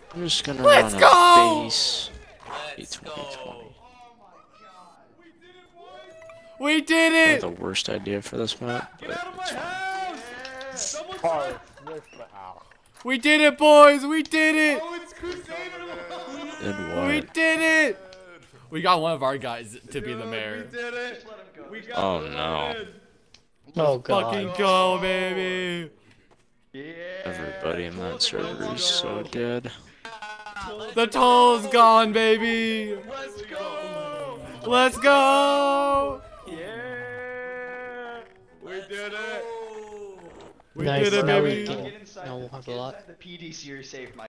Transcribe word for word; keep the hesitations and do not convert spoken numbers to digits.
I'm just gonna Let's run go! a base. Let's twenty twenty. We did it! Probably the worst idea for this map, but it's fine. Oh, it's the house. We did it, boys! We did it! Oh, it's coup saving him. Then We what? did it! We got one of our guys to be the mayor. We did it. We got Oh one no. in. Oh god. Fucking go, baby! Yeah. Everybody in that server is so dead. The toll's gone, baby! Let's go. Let's go! Yeah. We did it. We Nice. did it, Now baby! we can. Now we'll have a lot. The P D series saved my